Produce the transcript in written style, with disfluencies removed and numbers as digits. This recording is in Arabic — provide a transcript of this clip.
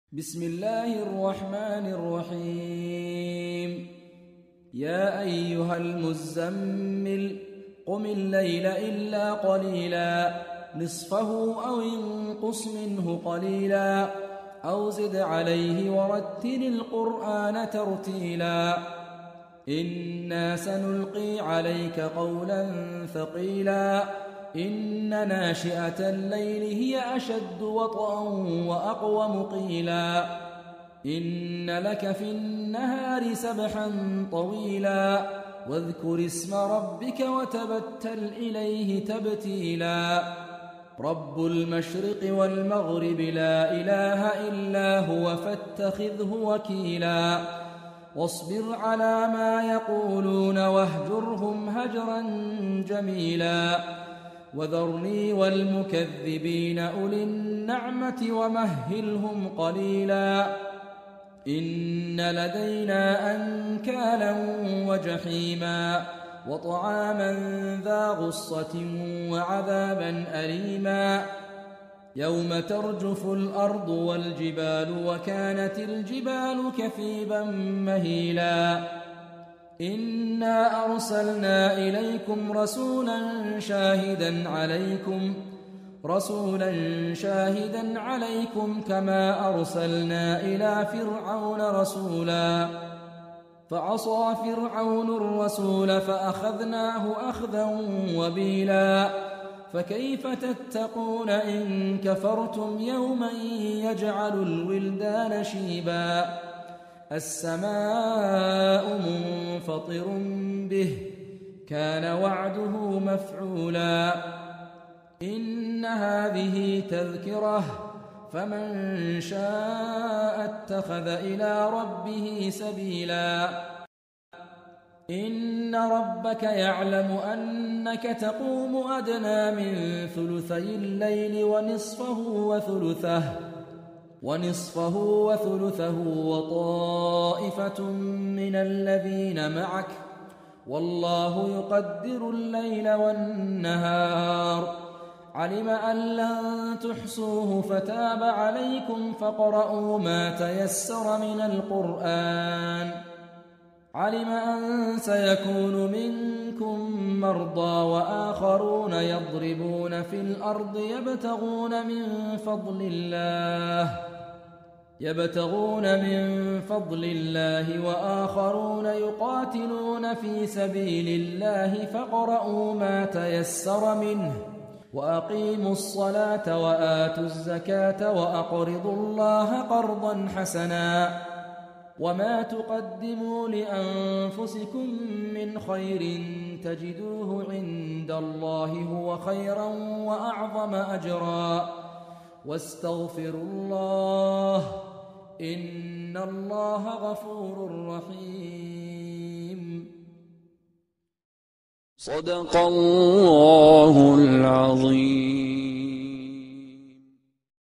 بسم الله الرحمن الرحيم. يا أيها المزمل قم الليل إلا قليلا نصفه أو انقص منه قليلا أو زد عليه ورتل القرآن ترتيلا إنا سنلقي عليك قولا ثقيلا إن ناشئة الليل هي أشد وطئا وأقوم قيلا إن لك في النهار سبحا طويلا واذكر اسم ربك وتبتل إليه تبتيلا رب المشرق والمغرب لا إله إلا هو فاتخذه وكيلا واصبر على ما يقولون واهجرهم هجرا جميلا وذرني والمكذبين أولي النعمة ومهلهم قليلا إن لدينا أنكالا وجحيما وطعاما ذا غصة وعذابا أليما يوم ترجف الأرض والجبال وكانت الجبال كثيبا مهيلا إنا أرسلنا إليكم رسولا شاهدا عليكم كما أرسلنا إلى فرعون رسولا فعصى فرعون الرسول فأخذناه أخذا وبيلا فكيف تتقون إن كفرتم يوما يجعل الولدان شيبا السماء منفطر به كان وعده مفعولا إن هذه تذكرة فمن شاء اتخذ إلى ربه سبيلا إن ربك يعلم أنك تقوم أدنى من ثلثي الليل ونصفه وثلثه وطائفة من الذين معك والله يقدر الليل والنهار علم أن لن تحصوه فتاب عليكم فاقرؤوا ما تيسر من القرآن علم أن سيكون منكم مرضى وآخرون يضربون في الأرض يبتغون من فضل الله وآخرون يقاتلون في سبيل الله فاقرؤوا ما تيسر منه وأقيموا الصلاة وآتوا الزكاة وأقرضوا الله قرضا حسنا وما تقدموا لأنفسكم من خير تجدوه عند الله هو خيرا وأعظم أجرا واستغفروا الله إن الله غفور رحيم. صدق الله العظيم.